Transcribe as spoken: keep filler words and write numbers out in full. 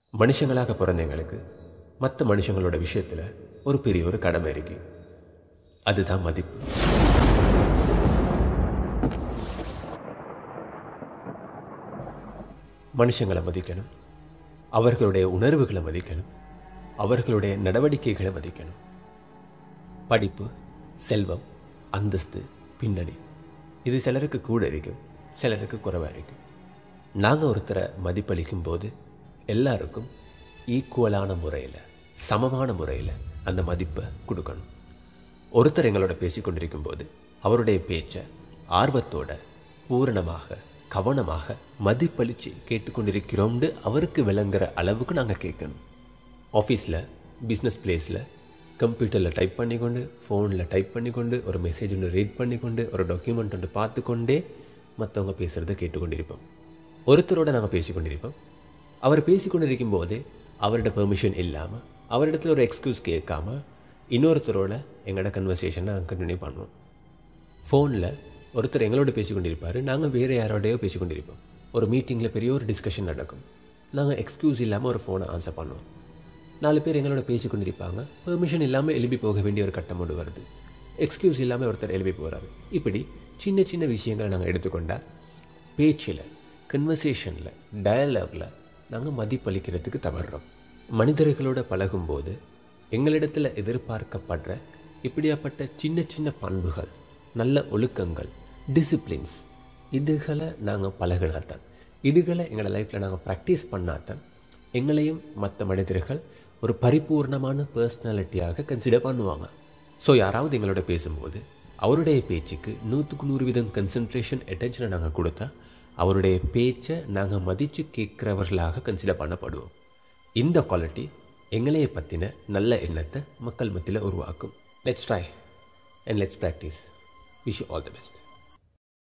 மனுஷங்களாக பிறந்த எங்களுக்கு மற்ற மனுஷங்களோட விஷயத்தில் ஒரு பெரிய ஒரு கடமை இருக்கு. அதுதான் மதிப்பு. மனுஷங்களை மதிக்கணும், அவர்களுடைய உணர்வுகளை மதிக்கணும், அவர்களுடைய நடவடிக்கைகளை மதிக்கணும். படிப்பு, செல்வம், அந்தஸ்து, பின்னணி இது சிலருக்கு கூட இருக்கும், சிலருக்கு குறைவாக இருக்கும். நாங்கள் ஒருத்தரை மதிப்பளிக்கும் போது எல்லாருக்கும் ஈக்குவலான முறையில், சமமான முறையில் அந்த மதிப்பை கொடுக்கணும். ஒருத்தர் எங்களோட பேசி கொண்டிருக்கும் போது அவருடைய பேச்சை ஆர்வத்தோட பூரணமாக கவனமாக மதிப்பளித்து கேட்டுக்கொண்டிருக்கிறோம்னு அவருக்கு விளங்குற அளவுக்கு நாங்கள் கேட்கணும். ஆஃபீஸில், பிஸ்னஸ் பிளேஸில் கம்ப்யூட்டரில் டைப் பண்ணிக்கொண்டு, ஃபோனில் டைப் பண்ணிக்கொண்டு, ஒரு மெசேஜ் ஒன்று ரீட் பண்ணிக்கொண்டு, ஒரு டாக்குமெண்ட் ஒன்று பார்த்து கொண்டே மற்றவங்க பேசுகிறத கேட்டுக்கொண்டிருப்போம். ஒருத்தரோடு நாங்கள் பேசிக்கொண்டிருப்போம். அவர் பேசிக்கொண்டிருக்கும் போதே அவரோட பெர்மிஷன் இல்லாமல், அவரிடத்துல ஒரு எக்ஸ்கியூஸ் கேட்காம இன்னொருத்தரோட எங்களோட கன்வர்சேஷனை நாங்கள் கண்டினியூ பண்ணுவோம். ஃபோனில் ஒருத்தர் எங்களோட பேசிக்கொண்டிருப்பார், நாங்கள் வேறு யாரோடையோ பேசிக்கொண்டிருப்போம். ஒரு மீட்டிங்கில் பெரிய ஒரு டிஸ்கஷன் நடக்கும், நாங்கள் எக்ஸ்கியூஸ் இல்லாமல் ஒரு ஃபோனை ஆன்சர் பண்ணுவோம். நாலு பேர் எங்களோட பேசிக்கொண்டிருப்பாங்க, பெர்மிஷன் இல்லாமல் எழுப்பி போக வேண்டிய ஒரு கட்டம் ஒன்று வருது, எக்ஸ்கியூஸ் இல்லாமல் ஒருத்தர் எழுப்பி போகிறாரு. இப்படி சின்ன சின்ன விஷயங்களை நாங்கள் எடுத்துக்கொண்டால் பேச்சில், கன்வர்சேஷனில், டயலாகில் நாங்கள் மதிப்பளிக்கிறதுக்கு தவறுறோம். மனிதர்களோட பழகும்போது எங்களிடத்தில் எதிர்பார்க்கப்படுற இப்படியாப்பட்ட சின்ன சின்ன பண்புகள், நல்ல ஒழுக்கங்கள், டிசிப்ளின்ஸ் இதுகளை நாங்கள் பழகினாத்தான், இதுகளை எங்களோட லைஃப்பில் நாங்கள் ப்ராக்டிஸ் பண்ணாதான் எங்களையும் மற்ற மனிதர்கள் ஒரு பரிபூர்ணமான பர்சனாலிட்டியாக கன்சிடர் பண்ணுவாங்க. ஸோ யாராவது எங்களோட பேசும்போது அவருடைய பேச்சுக்கு நூற்றுக்கு நூறு வீதம் கன்சன்ட்ரேஷன் அட்டென்ஷனை நாங்கள் கொடுத்தா அவருடைய பேச்சை நாங்கள் மதித்து கேட்குறவர்களாக கன்சிடர் பண்ணப்படுவோம். இந்த குவாலிட்டி எங்களையை பற்றின நல்ல எண்ணத்தை மக்கள் மத்தியில் உருவாக்கும். Let's try and let's practise. Wish you all the best.